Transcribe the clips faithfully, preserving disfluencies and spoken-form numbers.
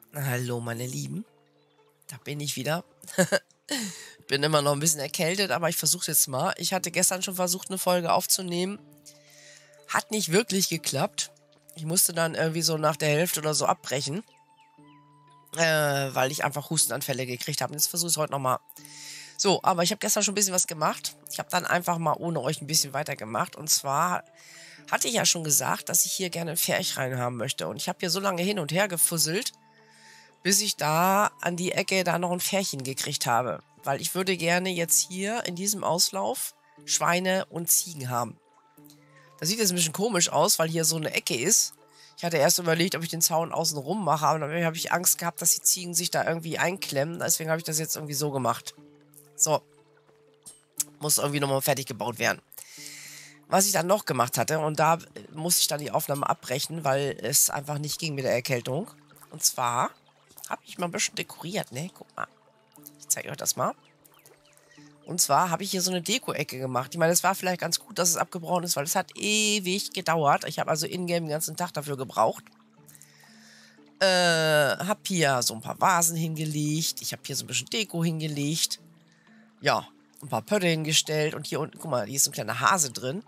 Hallo, meine Lieben. Da bin ich wieder. Bin immer noch ein bisschen erkältet, aber ich versuche es jetzt mal. Ich hatte gestern schon versucht, eine Folge aufzunehmen. Hat nicht wirklich geklappt. Ich musste dann irgendwie so nach der Hälfte oder so abbrechen, äh, weil ich einfach Hustenanfälle gekriegt habe. Und jetzt versuche ich es heute nochmal. So, aber ich habe gestern schon ein bisschen was gemacht. Ich habe dann einfach mal ohne euch ein bisschen weitergemacht. Und zwar hatte ich ja schon gesagt, dass ich hier gerne ein Pferch rein haben möchte. Und ich habe hier so lange hin und her gefusselt, bis ich da an die Ecke da noch ein Pferdchen gekriegt habe. Weil ich würde gerne jetzt hier in diesem Auslauf Schweine und Ziegen haben. Das sieht jetzt ein bisschen komisch aus, weil hier so eine Ecke ist. Ich hatte erst überlegt, ob ich den Zaun außen rum mache, aber dann habe ich Angst gehabt, dass die Ziegen sich da irgendwie einklemmen. Deswegen habe ich das jetzt irgendwie so gemacht. So. Muss irgendwie nochmal fertig gebaut werden. Was ich dann noch gemacht hatte, und da musste ich dann die Aufnahme abbrechen, weil es einfach nicht ging mit der Erkältung. Und zwar habe ich mal ein bisschen dekoriert, ne? Guck mal. Ich zeige euch das mal. Und zwar habe ich hier so eine Deko-Ecke gemacht. Ich meine, es war vielleicht ganz gut, dass es abgebrochen ist, weil es hat ewig gedauert. Ich habe also in-game den ganzen Tag dafür gebraucht. Äh, habe hier so ein paar Vasen hingelegt. Ich habe hier so ein bisschen Deko hingelegt. Ja, ein paar Pötte hingestellt. Und hier unten, guck mal, hier ist so ein kleiner Hase drin.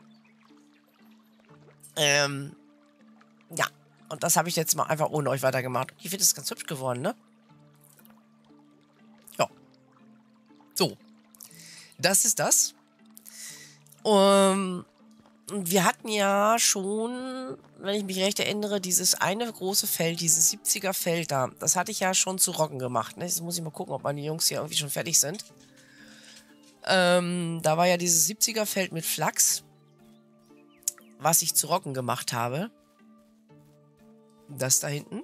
Ähm, ja. Und das habe ich jetzt mal einfach ohne euch weitergemacht. Ich finde es ganz hübsch geworden, ne? Ja. So. Das ist das. Um, wir hatten ja schon, wenn ich mich recht erinnere, dieses eine große Feld, dieses siebziger Feld da. Das hatte ich ja schon zu Roggen gemacht. Ne? Jetzt muss ich mal gucken, ob meine Jungs hier irgendwie schon fertig sind. Ähm, da war ja dieses siebziger Feld mit Flachs, was ich zu Roggen gemacht habe. Das da hinten.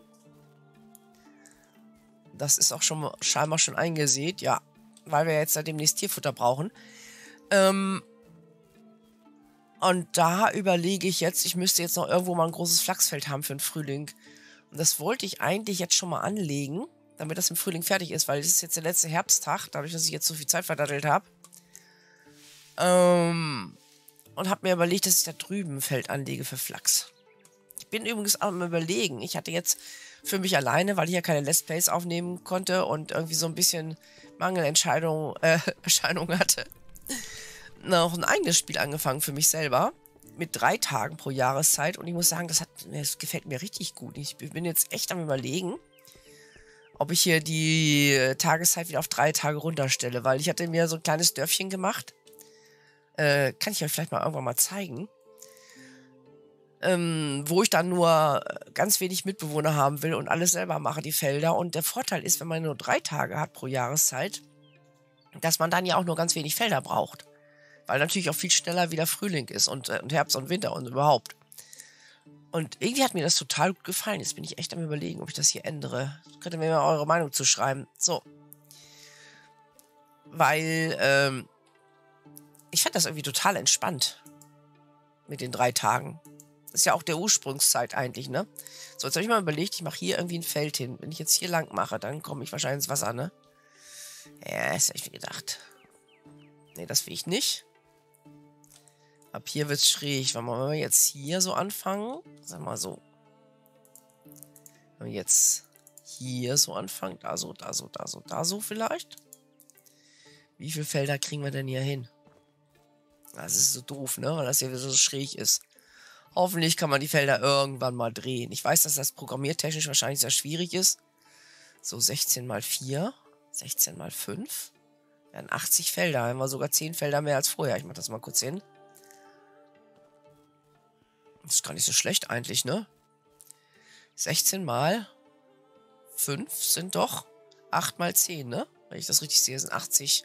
Das ist auch schon scheinbar schon eingesät, ja. Weil wir jetzt da demnächst Tierfutter brauchen. Ähm, und da überlege ich jetzt, ich müsste jetzt noch irgendwo mal ein großes Flachsfeld haben für den Frühling. Und das wollte ich eigentlich jetzt schon mal anlegen, damit das im Frühling fertig ist, weil das ist jetzt der letzte Herbsttag, dadurch, dass ich jetzt so viel Zeit verdattelt habe. Ähm, und habe mir überlegt, dass ich da drüben ein Feld anlege für Flachs. Ich bin übrigens am Überlegen. Ich hatte jetzt für mich alleine, weil ich ja keine Let's Plays aufnehmen konnte und irgendwie so ein bisschen Mangelentscheidung äh, Erscheinung hatte, noch ein eigenes Spiel angefangen für mich selber. Mit drei Tagen pro Jahreszeit. Und ich muss sagen, das, hat, das gefällt mir richtig gut. Ich bin jetzt echt am Überlegen, ob ich hier die Tageszeit wieder auf drei Tage runterstelle. Weil ich hatte mir so ein kleines Dörfchen gemacht. Äh, kann ich euch vielleicht mal irgendwann mal zeigen. Ähm, wo ich dann nur ganz wenig Mitbewohner haben will und alles selber mache, die Felder. Und der Vorteil ist, wenn man nur drei Tage hat pro Jahreszeit, dass man dann ja auch nur ganz wenig Felder braucht. Weil natürlich auch viel schneller wieder Frühling ist und, äh, und Herbst und Winter und überhaupt. Und irgendwie hat mir das total gut gefallen. Jetzt bin ich echt am Überlegen, ob ich das hier ändere. Könnt ihr mir mal eure Meinung zu schreiben. So. Weil, ähm, ich fand das irgendwie total entspannt. Mit den drei Tagen. Das ist ja auch der Ursprungszeit eigentlich, ne? So, jetzt habe ich mal überlegt, ich mache hier irgendwie ein Feld hin. Wenn ich jetzt hier lang mache, dann komme ich wahrscheinlich ins Wasser, ne? Ja, das habe ich mir gedacht. Ne, das will ich nicht. Ab hier wird es schräg. Wenn wir jetzt hier so anfangen, sag mal so. Wenn wir jetzt hier so anfangen, da so, da so, da so, da so vielleicht. Wie viele Felder kriegen wir denn hier hin? Das ist so doof, ne? Weil das hier so schräg ist. Hoffentlich kann man die Felder irgendwann mal drehen. Ich weiß, dass das programmiertechnisch wahrscheinlich sehr schwierig ist. So sechzehn mal vier, sechzehn mal fünf. Wären achtzig Felder. Haben wir sogar zehn Felder mehr als vorher. Ich mach das mal kurz hin. Das ist gar nicht so schlecht eigentlich, ne? sechzehn mal fünf sind doch acht mal zehn, ne? Wenn ich das richtig sehe, sind achtzig.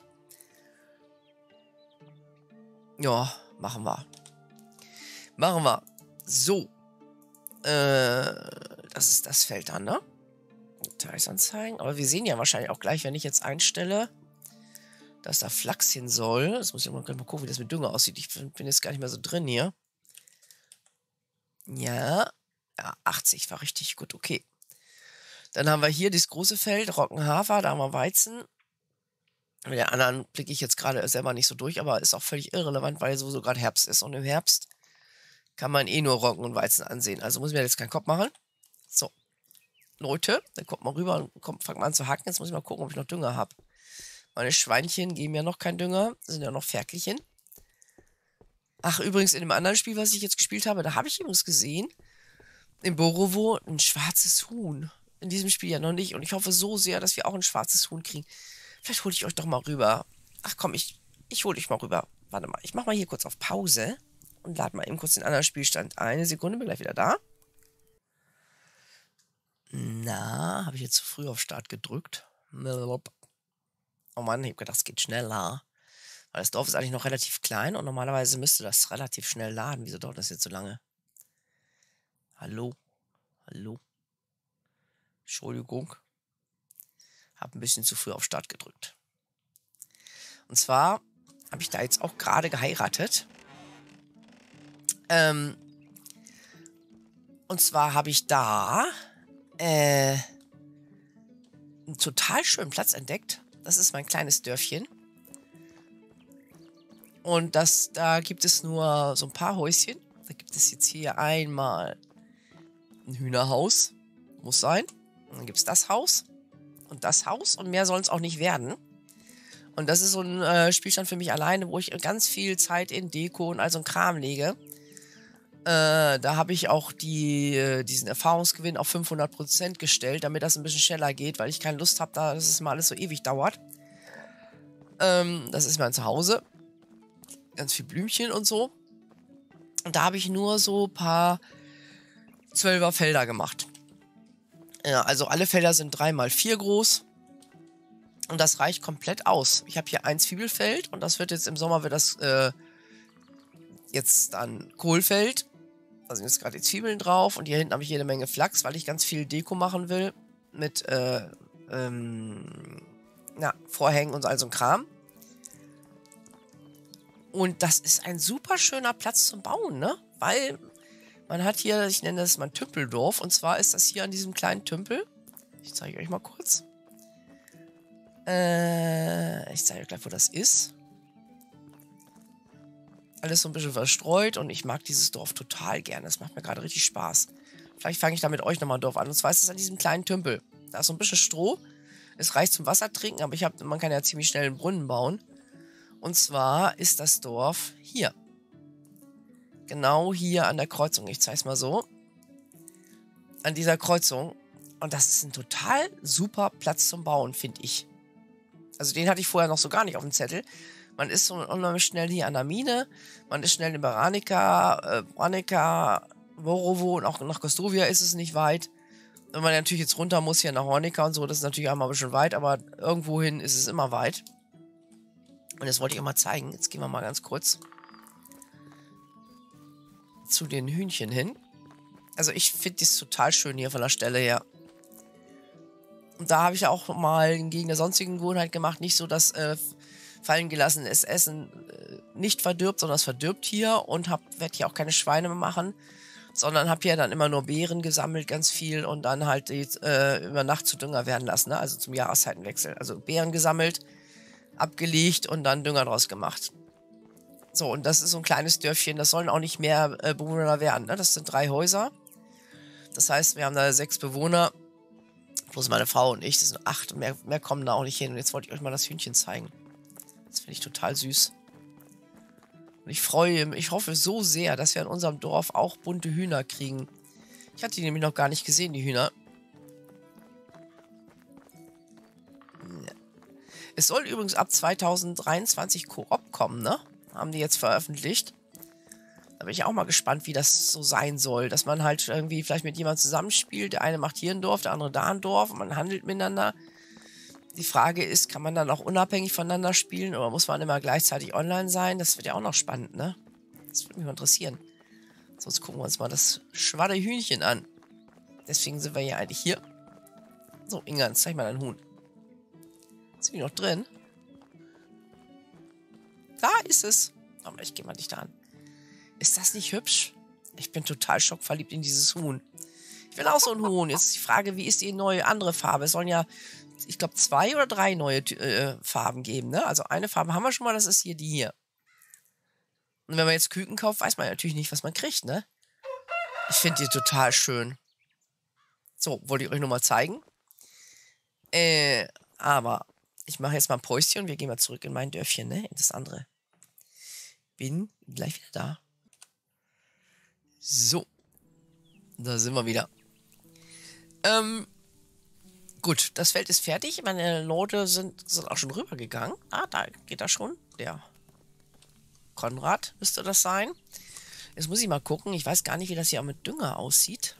Ja, machen wir. Machen wir. So. Äh, das ist das Feld dann, ne? Details anzeigen. Aber wir sehen ja wahrscheinlich auch gleich, wenn ich jetzt einstelle, dass da Flachs hin soll. Das muss ich mal gucken, wie das mit Dünger aussieht. Ich bin jetzt gar nicht mehr so drin hier. Ja. Ja, achtzig war richtig gut, okay. Dann haben wir hier das große Feld, Roggenhafer, da haben wir Weizen. Mit den anderen blicke ich jetzt gerade selber nicht so durch, aber ist auch völlig irrelevant, weil sowieso gerade Herbst ist. Und im Herbst kann man eh nur Roggen und Weizen ansehen. Also muss ich mir jetzt keinen Kopf machen. So. Leute, dann kommt mal rüber und kommt, fangt mal an zu hacken. Jetzt muss ich mal gucken, ob ich noch Dünger habe. Meine Schweinchen geben ja noch keinen Dünger. Das sind ja noch Ferkelchen. Ach, übrigens in dem anderen Spiel, was ich jetzt gespielt habe, da habe ich übrigens gesehen, im Borovo ein schwarzes Huhn. In diesem Spiel ja noch nicht. Und ich hoffe so sehr, dass wir auch ein schwarzes Huhn kriegen. Vielleicht hole ich euch doch mal rüber. Ach komm, ich, ich hole dich mal rüber. Warte mal, ich mache mal hier kurz auf Pause und lade mal eben kurz den anderen Spielstand. Eine Sekunde, bin gleich wieder da. Na, habe ich jetzt zu früh auf Start gedrückt? Oh Mann, ich habe gedacht, es geht schneller. Weil das Dorf ist eigentlich noch relativ klein und normalerweise müsste das relativ schnell laden. Wieso dauert das jetzt so lange? Hallo? Hallo? Entschuldigung. Habe ein bisschen zu früh auf Start gedrückt. Und zwar habe ich da jetzt auch gerade geheiratet. Ähm, und zwar habe ich da äh, einen total schönen Platz entdeckt. Das ist mein kleines Dörfchen. Und das, da gibt es nur so ein paar Häuschen. Da gibt es jetzt hier einmal ein Hühnerhaus. Muss sein. Und dann gibt es das Haus. Und das Haus. Und mehr sollen es auch nicht werden. Und das ist so ein äh, Spielstand für mich alleine, wo ich ganz viel Zeit in Deko und all so ein Kram lege. Äh, da habe ich auch die, äh, diesen Erfahrungsgewinn auf fünfhundert Prozent gestellt, damit das ein bisschen schneller geht, weil ich keine Lust habe, da, dass es mal alles so ewig dauert. Ähm, das ist mein Zuhause. Ganz viel Blümchen und so. Und da habe ich nur so ein paar Zwölfer Felder gemacht. Ja, also alle Felder sind drei mal vier groß. Und das reicht komplett aus. Ich habe hier ein Zwiebelfeld und das wird jetzt im Sommer wird das äh, jetzt dann Kohlfeld. Da sind jetzt gerade die Zwiebeln drauf und hier hinten habe ich jede Menge Flachs, weil ich ganz viel Deko machen will. Mit äh, ähm, na, Vorhängen und all so ein Kram. Und das ist ein super schöner Platz zum Bauen, ne? Weil man hat hier, ich nenne das mein Tümpeldorf. Und zwar ist das hier an diesem kleinen Tümpel. Ich zeige euch mal kurz. Äh, ich zeige euch gleich, wo das ist. Alles so ein bisschen verstreut und ich mag dieses Dorf total gerne. Das macht mir gerade richtig Spaß. Vielleicht fange ich da mit euch nochmal ein Dorf an. Und zwar ist es an diesem kleinen Tümpel. Da ist so ein bisschen Stroh. Es reicht zum Wasser trinken, aber ich hab, man kann ja ziemlich schnell einen Brunnen bauen. Und zwar ist das Dorf hier. Genau hier an der Kreuzung. Ich zeige es mal so. An dieser Kreuzung. Und das ist ein total super Platz zum Bauen, finde ich. Also den hatte ich vorher noch so gar nicht auf dem Zettel. Man ist so unheimlich schnell hier an der Mine. Man ist schnell in Baranica, äh, Branica, Borovo und auch nach Kostovia ist es nicht weit. Wenn man natürlich jetzt runter muss hier nach Hornica und so, das ist natürlich einmal ein bisschen weit, aber irgendwohin ist es immer weit. Und das wollte ich euch mal zeigen. Jetzt gehen wir mal ganz kurz zu den Hühnchen hin. Also ich finde das total schön hier von der Stelle her. Und da habe ich ja auch mal gegen der sonstigen Gewohnheit gemacht, nicht so, dass äh, fallen gelassenes Essen äh, nicht verdirbt, sondern es verdirbt hier und werde hier auch keine Schweine mehr machen, sondern habe hier dann immer nur Beeren gesammelt, ganz viel und dann halt die, äh, über Nacht zu Dünger werden lassen, ne? Also zum Jahreszeitenwechsel. Also Beeren gesammelt, abgelegt und dann Dünger draus gemacht. So, und das ist so ein kleines Dörfchen, das sollen auch nicht mehr äh, Bewohner werden, ne? Das sind drei Häuser. Das heißt, wir haben da sechs Bewohner, plus meine Frau und ich, das sind acht und mehr, mehr kommen da auch nicht hin. Und jetzt wollte ich euch mal das Hühnchen zeigen. Das finde ich total süß. Und ich freue mich, ich hoffe so sehr, dass wir in unserem Dorf auch bunte Hühner kriegen. Ich hatte die nämlich noch gar nicht gesehen, die Hühner. Ja. Es soll übrigens ab zweitausenddreiundzwanzig Koop kommen, ne? Haben die jetzt veröffentlicht. Da bin ich auch mal gespannt, wie das so sein soll. Dass man halt irgendwie vielleicht mit jemandem zusammenspielt. Der eine macht hier ein Dorf, der andere da ein Dorf. Und man handelt miteinander. Die Frage ist, kann man dann auch unabhängig voneinander spielen oder muss man immer gleichzeitig online sein? Das wird ja auch noch spannend, ne? Das würde mich mal interessieren. Sonst gucken wir uns mal das schwadde Hühnchen an. Deswegen sind wir ja eigentlich hier. So, Inga, zeig mal dein Huhn. Ist die noch drin? Da ist es. Aber ich gehe mal nicht da an. Ist das nicht hübsch? Ich bin total schockverliebt in dieses Huhn. Ich will auch so ein Huhn. Jetzt ist die Frage, wie ist die neue andere Farbe? Es sollen ja, ich glaube, zwei oder drei neue äh, Farben geben, ne? Also eine Farbe haben wir schon mal, das ist hier die hier. Und wenn man jetzt Küken kauft, weiß man natürlich nicht, was man kriegt, ne? Ich finde die total schön. So, wollte ich euch nur mal zeigen. Äh, aber ich mache jetzt mal ein Päuschen und wir gehen mal zurück in mein Dörfchen, ne? In das andere. Bin gleich wieder da. So. Da sind wir wieder. Ähm, gut, das Feld ist fertig. Meine Leute sind, sind auch schon rübergegangen. Ah, da geht er schon. Der Konrad müsste das sein. Jetzt muss ich mal gucken. Ich weiß gar nicht, wie das hier auch mit Dünger aussieht.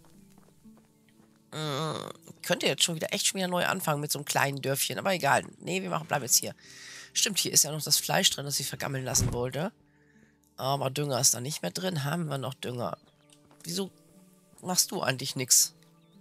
Hm, könnte jetzt schon wieder echt schon wieder neu anfangen mit so einem kleinen Dörfchen. Aber egal. Nee, wir machen, bleiben jetzt hier. Stimmt, hier ist ja noch das Fleisch drin, das ich vergammeln lassen wollte. Aber Dünger ist da nicht mehr drin. Haben wir noch Dünger? Wieso machst du eigentlich nichts?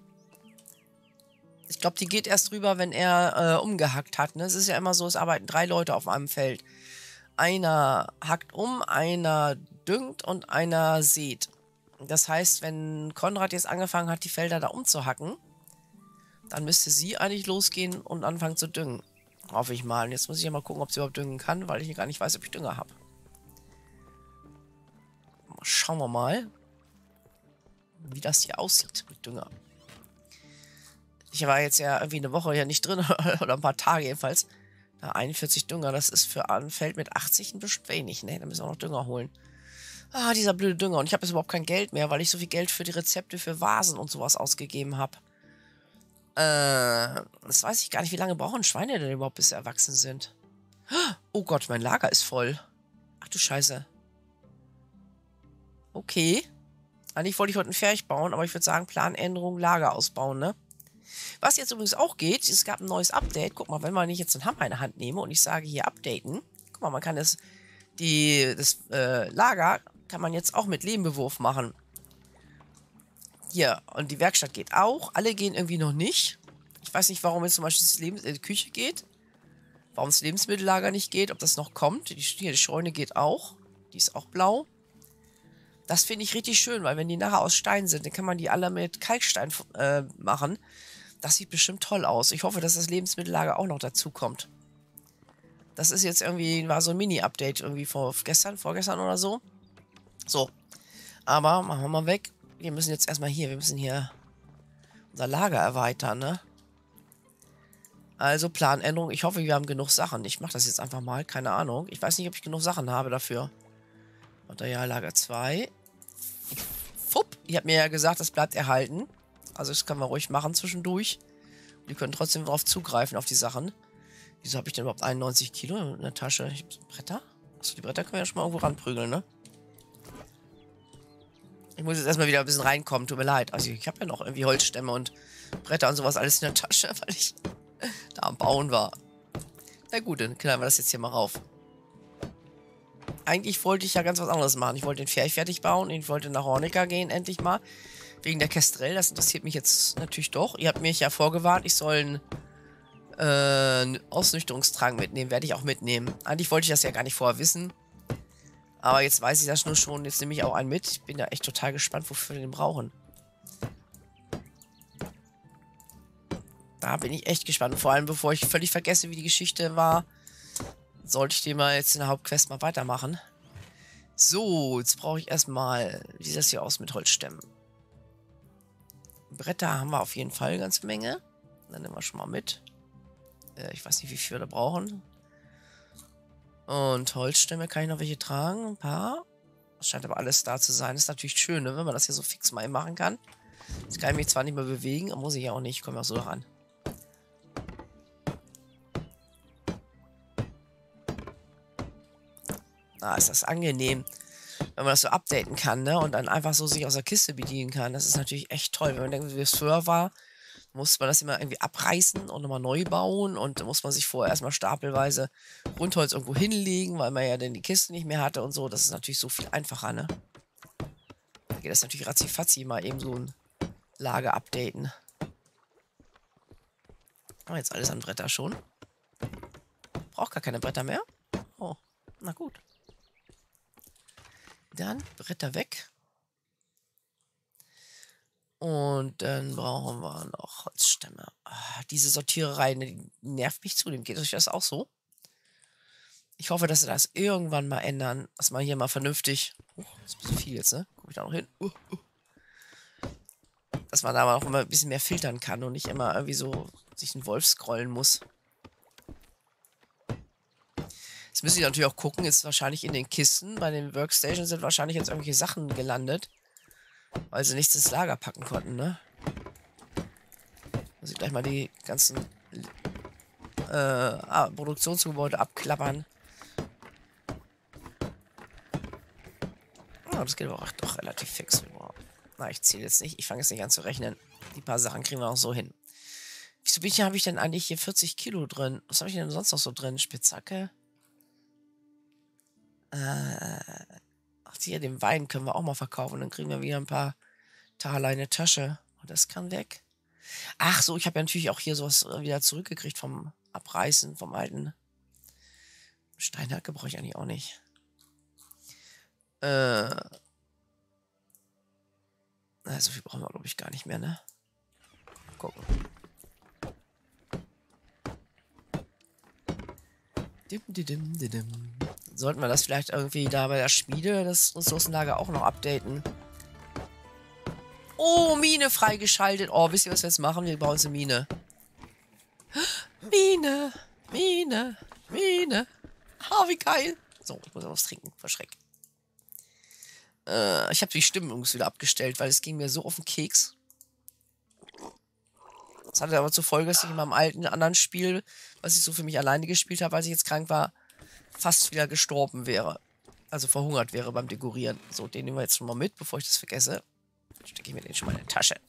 Ich glaube, die geht erst rüber, wenn er äh, umgehackt hat. Ne? Es ist ja immer so, es arbeiten drei Leute auf einem Feld. Einer hackt um, einer düngt und einer sät. Das heißt, wenn Konrad jetzt angefangen hat, die Felder da umzuhacken, dann müsste sie eigentlich losgehen und anfangen zu düngen. Hoffe ich mal. Und jetzt muss ich ja mal gucken, ob sie überhaupt düngen kann, weil ich gar nicht weiß, ob ich Dünger habe. Schauen wir mal, wie das hier aussieht mit Dünger. Ich war jetzt ja irgendwie eine Woche ja nicht drin, oder ein paar Tage jedenfalls. Da einundvierzig Dünger, das ist für ein Feld mit achtzig ein bisschen wenig, ne? Da müssen wir noch Dünger holen. Ah, dieser blöde Dünger. Und ich habe jetzt überhaupt kein Geld mehr, weil ich so viel Geld für die Rezepte für Vasen und sowas ausgegeben habe. Äh, das weiß ich gar nicht, wie lange brauchen Schweine denn überhaupt, bis sie erwachsen sind. Oh Gott, mein Lager ist voll. Ach du Scheiße. Okay. Eigentlich wollte ich heute ein Pferch bauen, aber ich würde sagen, Planänderung, Lager ausbauen, ne? Was jetzt übrigens auch geht, es gab ein neues Update. Guck mal, wenn man nicht jetzt einen Hammer in der Hand nehme und ich sage hier updaten. Guck mal, man kann das, die, das äh, Lager kann man jetzt auch mit Lehmbewurf machen. Hier, und die Werkstatt geht auch. Alle gehen irgendwie noch nicht. Ich weiß nicht, warum jetzt zum Beispiel das Lebens äh, die Küche geht. Warum das Lebensmittellager nicht geht, ob das noch kommt. Die, hier, die Scheune geht auch. Die ist auch blau. Das finde ich richtig schön, weil wenn die nachher aus Stein sind, dann kann man die alle mit Kalkstein äh, machen. Das sieht bestimmt toll aus. Ich hoffe, dass das Lebensmittellager auch noch dazu kommt. Das ist jetzt irgendwie, war so ein Mini-Update irgendwie vor gestern, vorgestern oder so. So. Aber machen wir mal weg. Wir müssen jetzt erstmal hier, wir müssen hier unser Lager erweitern, ne? Also Planänderung. Ich hoffe, wir haben genug Sachen. Ich mache das jetzt einfach mal, keine Ahnung. Ich weiß nicht, ob ich genug Sachen habe dafür. Materiallager zwei. Fupp. Ich habe mir ja gesagt, das bleibt erhalten. Also das können wir ruhig machen zwischendurch. Die können trotzdem darauf zugreifen, auf die Sachen. Wieso habe ich denn überhaupt einundneunzig Kilo in der Tasche? Ich habe so Bretter? Achso, die Bretter können wir ja schon mal irgendwo ranprügeln, ne? Ich muss jetzt erstmal wieder ein bisschen reinkommen, tut mir leid. Also ich habe ja noch irgendwie Holzstämme und Bretter und sowas alles in der Tasche, weil ich da am Bauen war. Na gut, dann knallen wir das jetzt hier mal rauf. Eigentlich wollte ich ja ganz was anderes machen. Ich wollte den Pferch fertig bauen. Ich wollte nach Hornica gehen, endlich mal. Wegen der Kestrel. Das interessiert mich jetzt natürlich doch. Ihr habt mich ja vorgewarnt, ich soll einen, äh, einen Ausnüchterungstrank mitnehmen. Werde ich auch mitnehmen. Eigentlich wollte ich das ja gar nicht vorher wissen. Aber jetzt weiß ich das nur schon. Jetzt nehme ich auch einen mit. Ich bin ja echt total gespannt, wofür wir den brauchen. Da bin ich echt gespannt. Vor allem, bevor ich völlig vergesse, wie die Geschichte war, sollte ich den mal jetzt in der Hauptquest mal weitermachen. So, jetzt brauche ich erstmal, wie sieht das hier aus mit Holzstämmen? Bretter haben wir auf jeden Fall eine ganze Menge. Dann nehmen wir schon mal mit. Äh, ich weiß nicht, wie viel wir da brauchen. Und Holzstämme, kann ich noch welche tragen? Ein paar. Das scheint aber alles da zu sein. Das ist natürlich schön, ne, wenn man das hier so fix mal machen kann. Jetzt kann ich mich zwar nicht mehr bewegen, aber muss ich ja auch nicht. Ich komme ja auch so ran. Ah, ist das angenehm, wenn man das so updaten kann, ne? Und dann einfach so sich aus der Kiste bedienen kann. Das ist natürlich echt toll. Wenn man denkt, wie es früher war, muss man das immer irgendwie abreißen und nochmal neu bauen. Und da muss man sich vorher erstmal stapelweise Rundholz irgendwo hinlegen, weil man ja dann die Kiste nicht mehr hatte und so. Das ist natürlich so viel einfacher, ne? Da geht das natürlich ratzifatzi mal eben so ein Lager updaten. Aber jetzt alles an Bretter schon. Braucht gar keine Bretter mehr. Oh, na gut. Dann Bretter weg. Und dann brauchen wir noch Holzstämme. Ah, diese Sortiererei, die nervt mich zudem. Geht euch das auch so? Ich hoffe, dass sie das irgendwann mal ändern. Dass man hier mal vernünftig... Oh, das ist ein bisschen viel jetzt, ne? Guck ich da noch hin. Uh, uh. Dass man da aber auch immer ein bisschen mehr filtern kann und nicht immer irgendwie so sich einen Wolf scrollen muss. Jetzt müssen die natürlich auch gucken, ist wahrscheinlich in den Kisten, bei den Workstations sind wahrscheinlich jetzt irgendwelche Sachen gelandet, weil sie nichts ins Lager packen konnten, ne? Muss ich gleich mal die ganzen äh, ah, Produktionsgebäude abklappern. Oh, das geht aber auch doch relativ fix. Na, ich zähle jetzt nicht. Ich fange jetzt nicht an zu rechnen. Die paar Sachen kriegen wir auch so hin. Wieso bin ich, habe ich denn eigentlich hier vierzig Kilo drin? Was habe ich denn sonst noch so drin? Spitzhacke? Äh, ach, hier, den Wein können wir auch mal verkaufen. Dann kriegen wir wieder ein paar Taler in der Tasche. Und das kann weg. Ach so, ich habe ja natürlich auch hier sowas wieder zurückgekriegt vom Abreißen, vom alten Steinhacke brauche ich eigentlich auch nicht. Äh, na, so viel brauchen wir, glaube ich, gar nicht mehr, ne? Mal gucken. Dim, dim, dim, dim. Sollten wir das vielleicht irgendwie da bei der Schmiede, das Ressourcenlager, auch noch updaten? Oh, Mine freigeschaltet. Oh, wisst ihr, was wir jetzt machen? Wir bauen uns eine Mine. Mine, Mine, Mine. Ah, wie geil. So, ich muss was trinken. Verschreck. Äh, ich habe die Stimmung wieder abgestellt, weil es ging mir so auf den Keks. Das hatte aber zur Folge, dass ich in meinem alten anderen Spiel, was ich so für mich alleine gespielt habe, als ich jetzt krank war, fast wieder gestorben wäre. Also verhungert wäre beim Dekorieren. So, den nehmen wir jetzt schon mal mit, bevor ich das vergesse. Stecke ich mir den schon mal in die Tasche.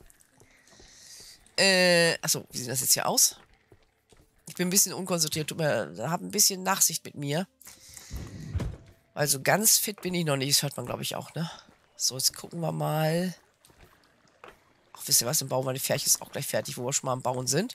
Äh, achso, wie sieht das jetzt hier aus? Ich bin ein bisschen unkonsultiert, tut mir, habe ein bisschen Nachsicht mit mir. Also ganz fit bin ich noch nicht, das hört man, glaube ich, auch, ne? So, jetzt gucken wir mal. Ach, wisst ihr was, dann bauen wir die Ferch ist auch gleich fertig, wo wir schon mal am Bauen sind.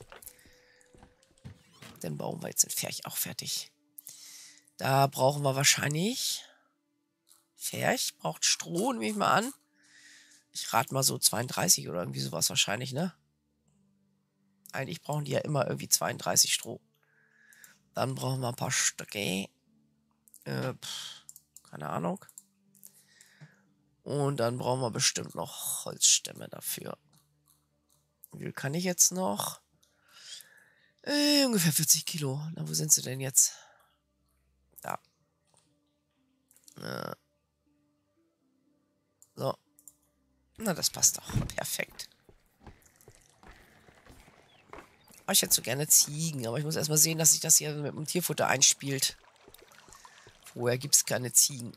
Dann bauen wir jetzt den Ferch auch fertig. Da brauchen wir wahrscheinlich... Ferch braucht Stroh, nehme ich mal an. Ich rate mal so zweiunddreißig oder irgendwie sowas wahrscheinlich, ne? Eigentlich brauchen die ja immer irgendwie zweiunddreißig Stroh. Dann brauchen wir ein paar Stöcke. Äh, pff, keine Ahnung. Und dann brauchen wir bestimmt noch Holzstämme dafür. Wie viel kann ich jetzt noch? Äh, ungefähr vierzig Kilo. Na, wo sind sie denn jetzt? Da. Äh. So. Na, das passt doch. Perfekt. Oh, ich hätte so gerne Ziegen, aber ich muss erstmal sehen, dass sich das hier mit dem Tierfutter einspielt. Vorher gibt es keine Ziegen.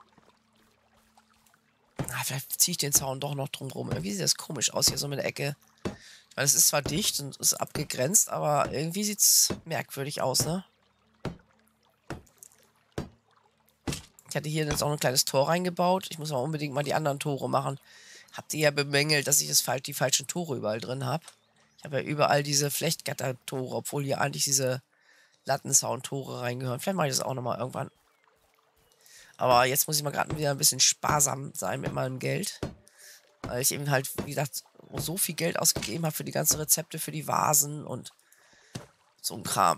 Ah, vielleicht ziehe ich den Zaun doch noch drumherum. Irgendwie sieht das komisch aus hier so mit der Ecke. Weil es ist zwar dicht und ist abgegrenzt, aber irgendwie sieht es merkwürdig aus, ne? Ich hatte hier jetzt auch ein kleines Tor reingebaut. Ich muss mal unbedingt mal die anderen Tore machen. Habt ihr ja bemängelt, dass ich das die falschen Tore überall drin habe. Ich habe ja überall diese Flechtgatter-Tore, obwohl hier eigentlich diese Lattenzaun-Tore reingehören. Vielleicht mache ich das auch nochmal irgendwann. Aber jetzt muss ich mal gerade wieder ein bisschen sparsam sein mit meinem Geld. Weil ich eben halt, wie gesagt, so viel Geld ausgegeben habe für die ganzen Rezepte, für die Vasen und so ein Kram.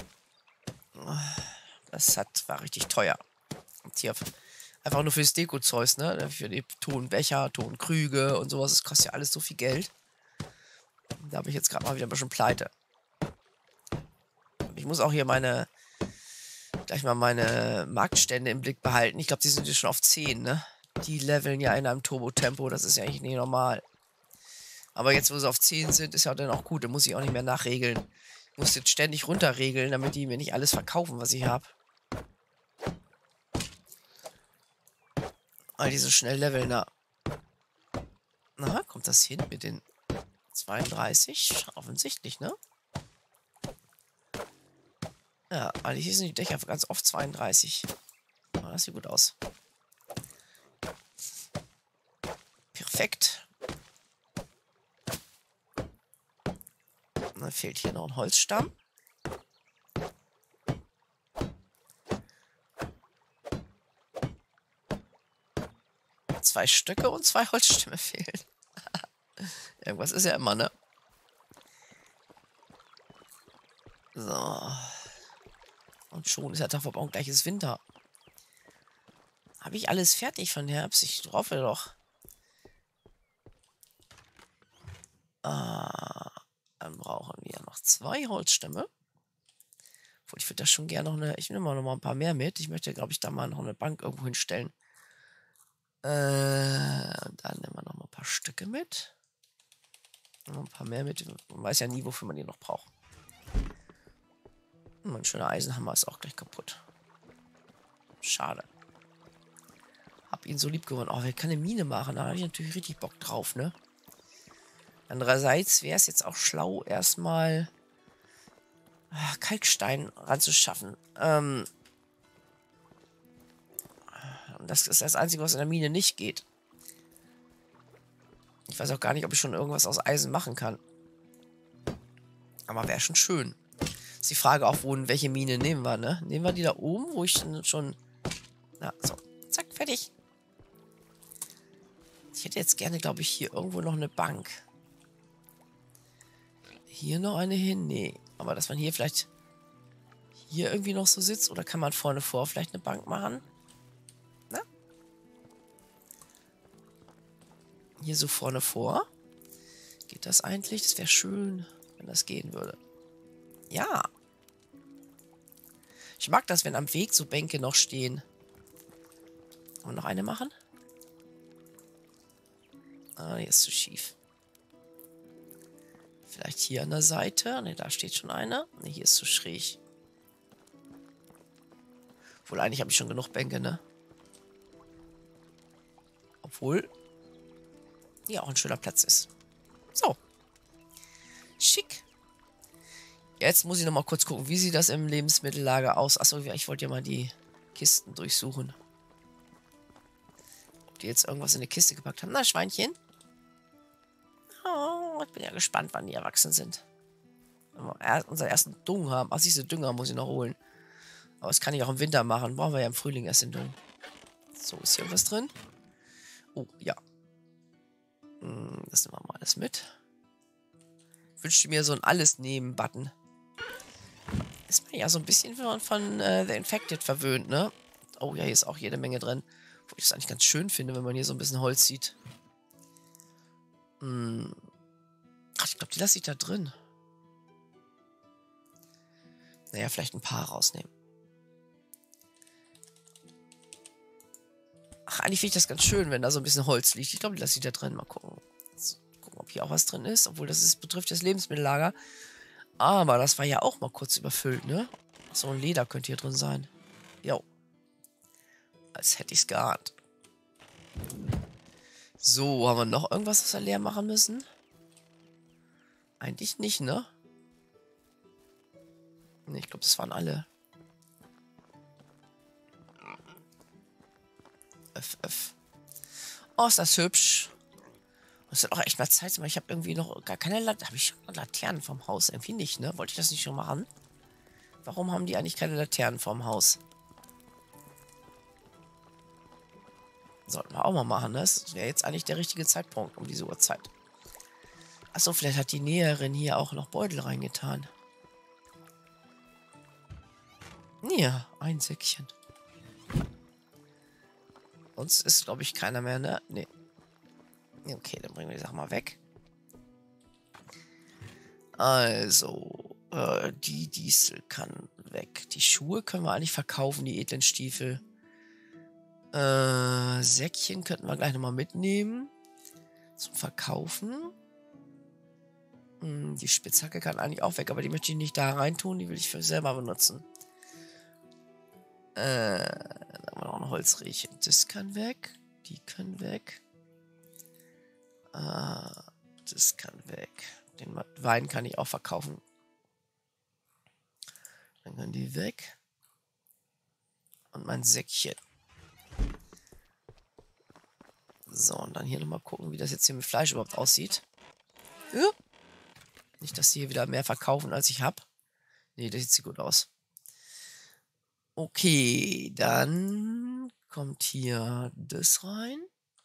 Das hat, war richtig teuer. Und hier einfach nur fürs Deko-Zeus, ne? Für die Tonbecher, Tonkrüge und sowas. Das kostet ja alles so viel Geld. Da habe ich jetzt gerade mal wieder ein bisschen pleite. Und ich muss auch hier meine, gleich mal meine Marktstände im Blick behalten. Ich glaube, die sind jetzt schon auf zehn, ne? Die leveln ja in einem Turbo-Tempo. Das ist ja eigentlich nicht normal. Aber jetzt, wo sie auf zehn sind, ist ja dann auch gut. Da muss ich auch nicht mehr nachregeln. Ich muss jetzt ständig runterregeln, damit die mir nicht alles verkaufen, was ich habe. Weil die so schnell leveln, na. Na, kommt das hin mit den zweiunddreißig? Offensichtlich, ne? Ja, eigentlich sind die Dächer ganz oft zweiunddreißig. Aber das sieht gut aus. Perfekt. Und dann fehlt hier noch ein Holzstamm. Zwei Stöcke und zwei Holzstämme fehlen. Irgendwas ist ja immer, ne? So. Und schon ist der Tagverbau gleich ist Winter. Habe ich alles fertig von Herbst? Ich hoffe doch. brauchen wir noch zwei Holzstämme. Obwohl, ich würde da schon gerne noch eine... Ich nehme noch mal ein paar mehr mit. Ich möchte, glaube ich, da mal noch eine Bank irgendwo hinstellen. Äh, und dann nehmen wir noch mal ein paar Stücke mit. Noch ein paar mehr mit. Man weiß ja nie, wofür man die noch braucht. Und mein schöner Eisenhammer ist auch gleich kaputt. Schade. Hab ihn so lieb gewonnen. Oh, wer kann eine Mine machen? Da habe ich natürlich richtig Bock drauf, ne? Andererseits wäre es jetzt auch schlau, erstmal ah, Kalkstein ranzuschaffen. Ähm, das ist das Einzige, was in der Mine nicht geht. Ich weiß auch gar nicht, ob ich schon irgendwas aus Eisen machen kann. Aber wäre schon schön. Ist die Frage auch, wo, welche Mine nehmen wir, ne? Nehmen wir die da oben, wo ich dann schon... Na, so. Zack, fertig. Ich hätte jetzt gerne, glaube ich, hier irgendwo noch eine Bank. Hier noch eine hin? Nee. Aber dass man hier vielleicht hier irgendwie noch so sitzt. Oder kann man vorne vor vielleicht eine Bank machen? Na? Hier so vorne vor. Geht das eigentlich? Das wäre schön, wenn das gehen würde. Ja. Ich mag das, wenn am Weg so Bänke noch stehen. Wollen wir noch eine machen? Ah, die ist zu schief. Vielleicht hier an der Seite. Ne, da steht schon eine. Ne, hier ist zu schräg. Obwohl, eigentlich habe ich schon genug Bänke, ne? Obwohl hier auch ein schöner Platz ist. So. Schick. Jetzt muss ich noch mal kurz gucken, wie sieht das im Lebensmittellager aus. Achso, ich wollte ja mal die Kisten durchsuchen. Ob die jetzt irgendwas in eine Kiste gepackt haben. Na, Schweinchen. Oh, ich bin ja gespannt, wann die erwachsen sind. Wenn wir er unseren ersten Dung haben. Ach, diese Dünger muss ich noch holen. Aber das kann ich auch im Winter machen. Brauchen wir ja im Frühling erst den Dung. So, ist hier irgendwas drin? Oh, ja. Das nehmen wir mal alles mit. Ich wünschte mir so ein Alles-Nehmen-Button. Ist man ja so ein bisschen von, von uh, The Infected verwöhnt, ne? Oh ja, hier ist auch jede Menge drin. Wo ich das eigentlich ganz schön finde, wenn man hier so ein bisschen Holz sieht. Hm. Ach, ich glaube, die lasse ich da drin. Naja, vielleicht ein paar rausnehmen. Ach, eigentlich finde ich das ganz schön, wenn da so ein bisschen Holz liegt. Ich glaube, die lasse ich da drin. Mal gucken. Jetzt gucken, ob hier auch was drin ist. Obwohl, das ist, betrifft das Lebensmittellager. Aber das war ja auch mal kurz überfüllt, ne? So ein Leder könnte hier drin sein. Jo. Als hätte ich es geahnt. So, haben wir noch irgendwas, was wir leer machen müssen? Eigentlich nicht, ne? Ne, ich glaube, das waren alle. Öff, öff. Oh, ist das hübsch. Es wird auch echt mal Zeit, aber ich habe irgendwie noch gar keine Laternen. Habe ich schon Laternen vom Haus? Irgendwie nicht, ne? Wollte ich das nicht schon machen? Warum haben die eigentlich keine Laternen vom Haus? Sollten wir auch mal machen, ne? Das wäre jetzt eigentlich der richtige Zeitpunkt um diese Uhrzeit. Achso, vielleicht hat die Näherin hier auch noch Beutel reingetan. Ja, ein Säckchen. Sonst ist, glaube ich, keiner mehr, ne? Nee. Okay, dann bringen wir die Sache mal weg. Also, äh, die Diesel kann weg. Die Schuhe können wir eigentlich verkaufen, die edlen Stiefel. Äh, Säckchen könnten wir gleich nochmal mitnehmen. Zum Verkaufen. Hm, die Spitzhacke kann eigentlich auch weg, aber die möchte ich nicht da reintun. Die will ich für selber benutzen. Äh, dann haben wir noch ein Holzriechen. Das kann weg. Die können weg. Äh, das kann weg. Den Wein kann ich auch verkaufen. Dann können die weg. Und mein Säckchen. So, und dann hier nochmal gucken, wie das jetzt hier mit Fleisch überhaupt aussieht. Ja. Nicht, dass die hier wieder mehr verkaufen, als ich habe. Nee, das sieht gut aus. Okay, dann kommt hier das rein.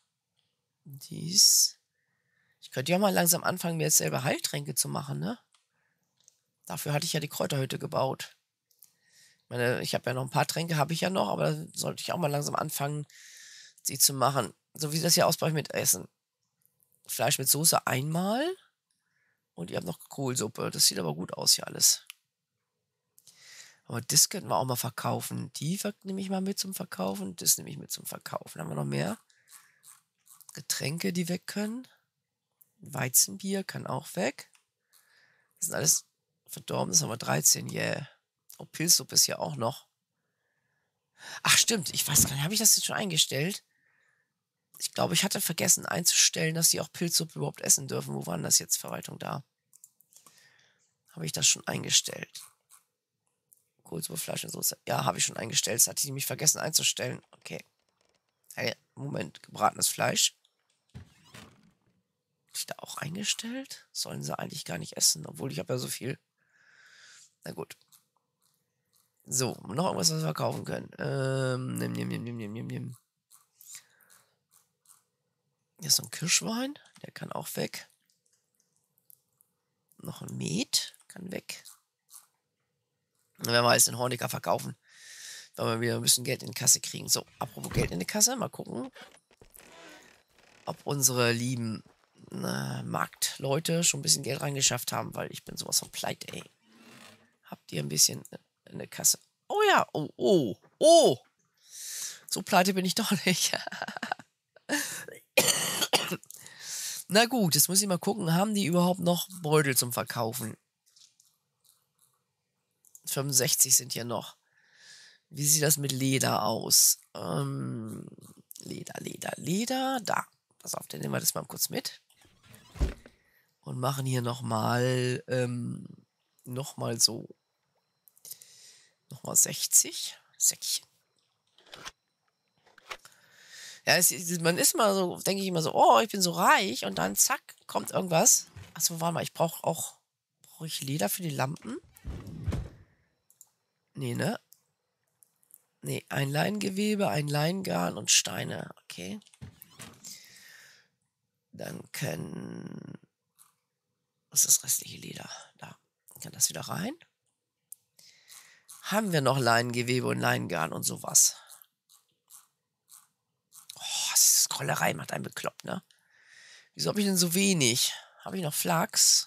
Dies. Ich könnte ja mal langsam anfangen, mir jetzt selber Heiltränke zu machen, ne? Dafür hatte ich ja die Kräuterhütte gebaut. Ich meine, ich habe ja noch ein paar Tränke, habe ich ja noch, aber da sollte ich auch mal langsam anfangen, sie zu machen. So wie das hier ausbaue ich mit Essen. Fleisch mit Soße einmal. Und ihr habt noch Kohlsuppe. Das sieht aber gut aus hier alles. Aber das könnten wir auch mal verkaufen. Die nehme ich mal mit zum Verkaufen. Das nehme ich mit zum Verkaufen. Haben wir noch mehr? Getränke, die weg können. Weizenbier kann auch weg. Das sind alles verdorben. Das haben wir dreizehn. Yeah. Oh, Pilzsuppe ist ja auch noch. Ach stimmt, ich weiß gar nicht. Habe ich das jetzt schon eingestellt? Ich glaube, ich hatte vergessen einzustellen, dass die auch Pilzsuppe überhaupt essen dürfen. Wo waren das jetzt? Verwaltung da. Habe ich das schon eingestellt? Kohlsuppe, Fleisch und Soße. Ja, habe ich schon eingestellt. Das hatte ich nämlich vergessen einzustellen. Okay. Hey, Moment. Gebratenes Fleisch. Habe ich da auch eingestellt? Sollen sie eigentlich gar nicht essen, obwohl ich habe ja so viel. Na gut. So, noch irgendwas, was wir verkaufen können. Ähm, nimm, nimm, nimm, nimm, nimm, nimm, nimm. Hier ist so ein Kirschwein. Der kann auch weg. Noch ein Met. Kann weg. Dann werden wir jetzt den Horniger verkaufen. Weil wir wieder ein bisschen Geld in die Kasse kriegen. So, apropos Geld in die Kasse. Mal gucken, ob unsere lieben äh, Marktleute schon ein bisschen Geld reingeschafft haben. Weil ich bin sowas von pleite, ey. Habt ihr ein bisschen in der Kasse? Oh ja, oh, oh, oh. So pleite bin ich doch nicht. Na gut, jetzt muss ich mal gucken, haben die überhaupt noch Beutel zum Verkaufen? fünfundsechzig sind hier noch. Wie sieht das mit Leder aus? Ähm, Leder, Leder, Leder. Da. Pass auf, dann nehmen wir das mal kurz mit. Und machen hier nochmal, ähm, nochmal so. Nochmal sechzig. Säckchen. Ja, es, man ist mal so, denke ich immer so, oh, ich bin so reich. Und dann zack, kommt irgendwas. Achso, warte mal, ich brauche auch, brauche ich Leder für die Lampen? Nee, ne? Nee, ein Leingewebe, ein Leingarn und Steine. Okay. Dann können... Was ist das restliche Leder? Da. Kann das wieder rein? Haben wir noch Leingewebe und Leingarn und sowas? Oh, das ist Grollerei, macht einen bekloppt, ne? Wieso habe ich denn so wenig? Habe ich noch Flachs?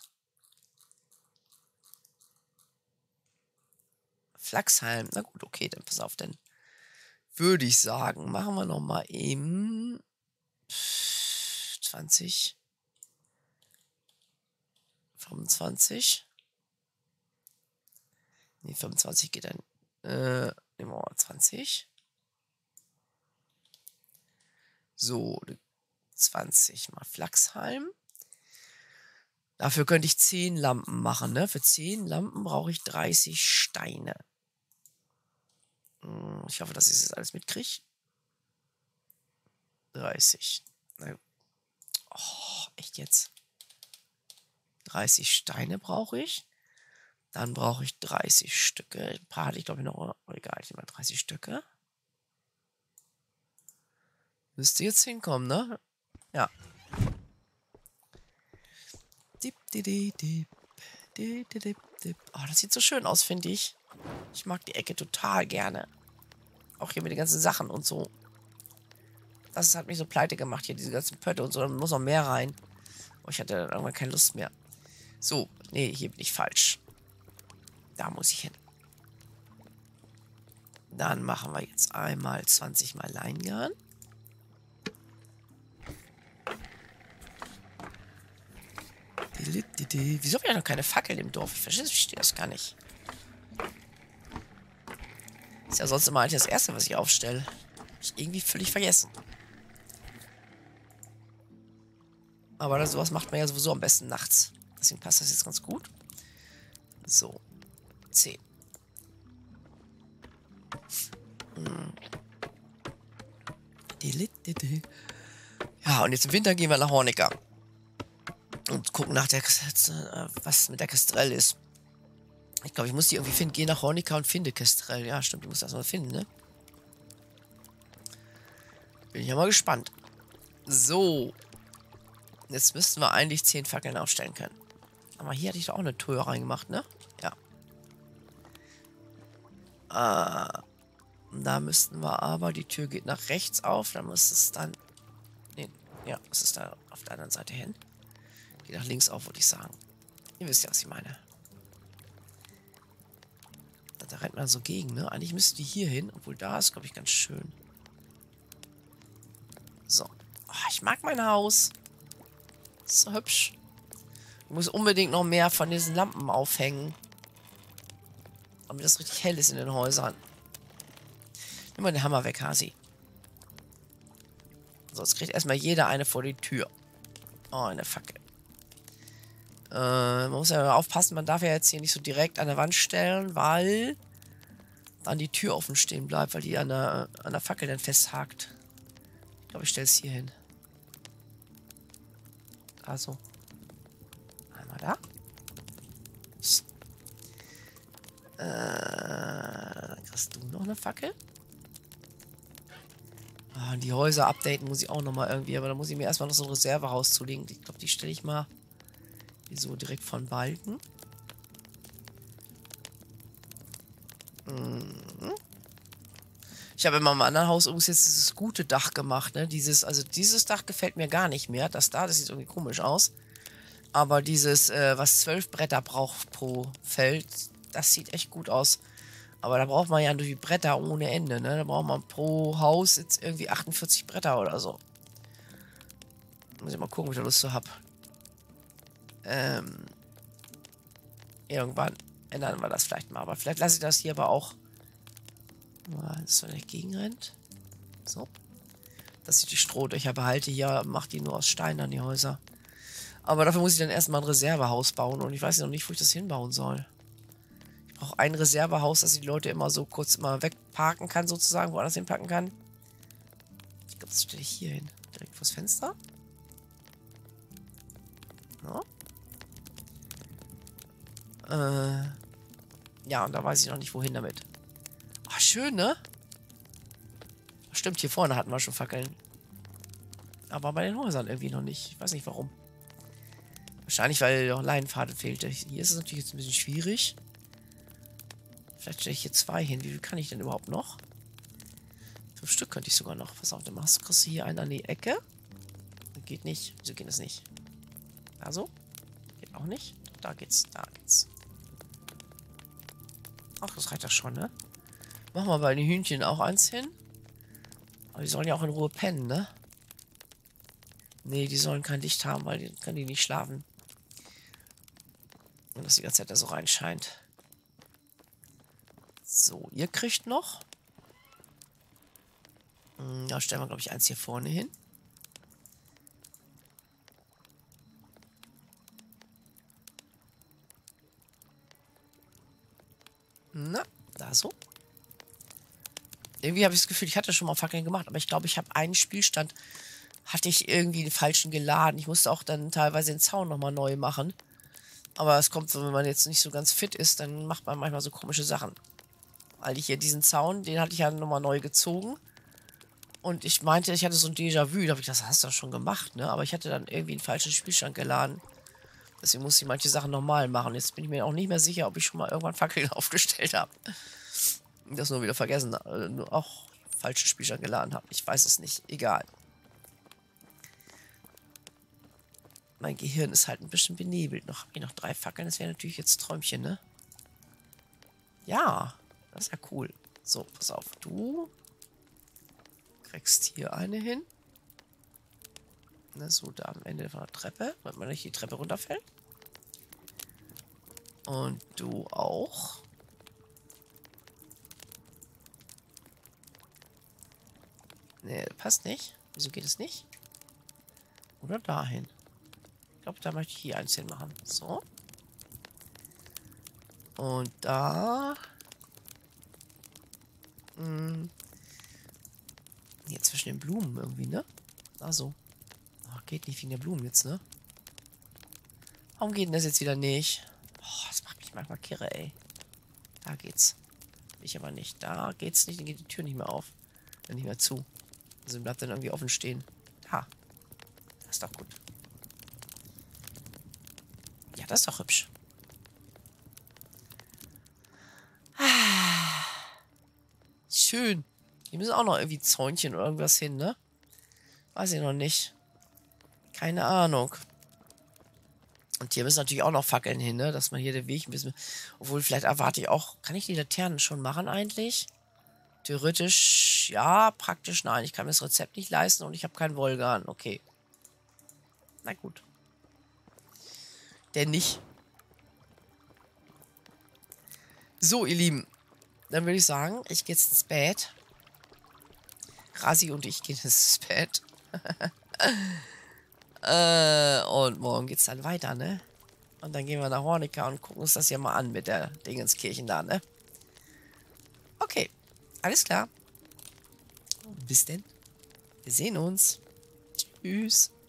Flachshalm. Na gut, okay, dann pass auf, dann würde ich sagen, machen wir noch mal eben zwanzig, fünfundzwanzig. Ne, fünfundzwanzig geht dann. Äh, nehmen wir mal zwanzig. So, zwanzig mal Flachshalm. Dafür könnte ich zehn Lampen machen, ne? Für zehn Lampen brauche ich dreißig Steine. Ich hoffe, dass ich das alles mitkriege. dreißig. Oh, echt jetzt? dreißig Steine brauche ich. Dann brauche ich dreißig Stücke. Ein paar hatte ich, glaube ich, noch. Oh, egal, ich nehme mal dreißig Stücke. Müsste jetzt hinkommen, ne? Ja. Dip, dip, dip, dip, dip, dip. Oh, das sieht so schön aus, finde ich. Ich mag die Ecke total gerne. Auch hier mit den ganzen Sachen und so. Das hat mich so pleite gemacht hier, diese ganzen Pötte und so. Da muss noch mehr rein. Oh, ich hatte dann irgendwann keine Lust mehr. So, nee, hier bin ich falsch. Da muss ich hin. Dann machen wir jetzt einmal zwanzig mal Leingarn. Wieso habe ich noch keine Fackel im Dorf? Ich verstehe das gar nicht. Ist ja sonst immer eigentlich das Erste, was ich aufstelle. Hab ich irgendwie völlig vergessen. Aber das, sowas macht man ja sowieso am besten nachts. Deswegen passt das jetzt ganz gut. So. zehn. Hm. Ja, und jetzt im Winter gehen wir nach Horniger. Und gucken nach der, was mit der Kestrel ist. Ich glaube, ich muss die irgendwie finden. Geh nach Horniger und finde Kestrel. Ja, stimmt, ich muss das mal finden, ne? Bin ich ja mal gespannt. So. Jetzt müssten wir eigentlich zehn Fackeln aufstellen können. Aber hier hatte ich doch auch eine Tür reingemacht, ne? Ja. Ah, da müssten wir aber, die Tür geht nach rechts auf. Da muss es dann... Nee, ja, es ist da auf der anderen Seite hin. Geht nach links auf, würde ich sagen. Ihr wisst ja, was ich meine. Da rennt man so gegen, ne? Eigentlich müsste die hier hin, obwohl da ist, glaube ich, ganz schön. So. Oh, ich mag mein Haus. Ist so hübsch. Ich muss unbedingt noch mehr von diesen Lampen aufhängen. Damit das richtig hell ist in den Häusern. Nimm mal den Hammer weg, Hasi. So, jetzt kriegt erstmal jeder eine vor die Tür. Oh, eine Fackel. Äh, man muss ja aufpassen, man darf ja jetzt hier nicht so direkt an der Wand stellen, weil dann die Tür offen stehen bleibt, weil die an der, an der Fackel dann festhakt. Ich glaube, ich stelle es hier hin. Also. Einmal da. So. Äh, dann kriegst du noch eine Fackel. Ah, die Häuser updaten muss ich auch nochmal irgendwie, aber da muss ich mir erstmal noch so ein Reservehaus zulegen. Ich glaube, die stelle ich mal hier so direkt von Balken. Mhm. Ich habe in meinem anderen Haus übrigens jetzt dieses gute Dach gemacht, ne? Dieses, also dieses Dach gefällt mir gar nicht mehr. Das da, das sieht irgendwie komisch aus. Aber dieses, äh, was zwölf Bretter braucht pro Feld, das sieht echt gut aus. Aber da braucht man ja durch die Bretter ohne Ende, ne? Da braucht man pro Haus jetzt irgendwie achtundvierzig Bretter oder so. Muss ich mal gucken, ob ich da Lust zu habe. Ähm. Irgendwann ändern wir das vielleicht mal. Aber vielleicht lasse ich das hier aber auch. Dass man nicht gegenrennt. So. Dass ich die Strohdächer behalte. Hier macht die nur aus Stein an die Häuser. Aber dafür muss ich dann erstmal ein Reservehaus bauen. Und ich weiß noch nicht, wo ich das hinbauen soll. Ich brauche ein Reservehaus, dass ich die Leute immer so kurz mal wegparken kann, sozusagen, woanders hinpacken kann. Ich glaube, das stelle ich hier hin. Direkt vors Fenster. Ja. Äh. Ja, und da weiß ich noch nicht, wohin damit. Ach, schön, ne? Stimmt, hier vorne hatten wir schon Fackeln. Aber bei den Häusern irgendwie noch nicht. Ich weiß nicht, warum. Wahrscheinlich, weil noch Leinenpfade fehlte. Hier ist es natürlich jetzt ein bisschen schwierig. Vielleicht stelle ich hier zwei hin. Wie viel kann ich denn überhaupt noch? Fünf Stück könnte ich sogar noch. Pass auf, dann machst du, kriegst du hier einen an die Ecke. Das geht nicht. Wieso geht das nicht? Da so? Geht auch nicht. Da geht's. Da geht's. Ach, das reicht doch schon, ne? Machen wir bei den Hühnchen auch eins hin. Aber die sollen ja auch in Ruhe pennen, ne? Nee, die sollen kein Licht haben, weil die können die nicht schlafen. Und das die ganze Zeit da so reinscheint. So, ihr kriegt noch. Da stellen wir, glaube ich, eins hier vorne hin. Na, da so. Irgendwie habe ich das Gefühl, ich hatte schon mal Fackeln gemacht, aber ich glaube, ich habe einen Spielstand, hatte ich irgendwie den falschen geladen. Ich musste auch dann teilweise den Zaun nochmal neu machen. Aber es kommt, wenn man jetzt nicht so ganz fit ist, dann macht man manchmal so komische Sachen. Weil ich hier diesen Zaun, den hatte ich ja nochmal neu gezogen. Und ich meinte, ich hatte so ein Déjà-vu. Da habe ich gedacht, das hast du doch schon gemacht, ne? Aber ich hatte dann irgendwie einen falschen Spielstand geladen. Deswegen musste ich manche Sachen nochmal machen. Jetzt bin ich mir auch nicht mehr sicher, ob ich schon mal irgendwann Fackeln aufgestellt habe. Das nur wieder vergessen. Äh, nur auch falschen Spielstand geladen habe. Ich weiß es nicht. Egal. Mein Gehirn ist halt ein bisschen benebelt. Noch habe ich noch drei Fackeln. Das wäre natürlich jetzt Träumchen, ne? Ja, das ist ja cool. So, pass auf. Du kriegst hier eine hin. Ne, so da am Ende von der Treppe, damit man nicht die Treppe runterfällt. Und du auch. Ne, passt nicht. Wieso geht es nicht? Oder dahin. Ich glaube, da möchte ich hier eins hin machen. So. Und da. Hm. Hier zwischen den Blumen irgendwie, ne? Also. Ach, geht nicht wegen der Blumen jetzt, ne? Warum geht denn das jetzt wieder nicht? Oh, das macht mich manchmal kirre, ey. Da geht's. Ich aber nicht. Da geht's nicht, dann geht die Tür nicht mehr auf. Dann nicht mehr zu. Also bleibt dann irgendwie offen stehen. Ha. Das ist doch gut. Ja, das ist doch hübsch. Ah. Schön. Hier müssen auch noch irgendwie Zäunchen oder irgendwas hin, ne? Weiß ich noch nicht. Keine Ahnung. Und Und hier müssen natürlich auch noch Fackeln hin, ne? Dass man hier den Weg ein bisschen... Obwohl, vielleicht erwarte ich auch... Kann ich die Laternen schon machen eigentlich? Theoretisch, ja. Praktisch, nein. Ich kann mir das Rezept nicht leisten und ich habe keinen Wolgan. Okay. Na gut. Denn nicht. So, ihr Lieben. Dann würde ich sagen, ich gehe jetzt ins Bett. Rasi und ich gehen ins Bett. äh, und morgen geht's dann weiter, ne? Und dann gehen wir nach Hornika und gucken uns das hier mal an mit der Dingenskirchen da, ne? Okay, alles klar. Bis denn. Wir sehen uns. Tschüss.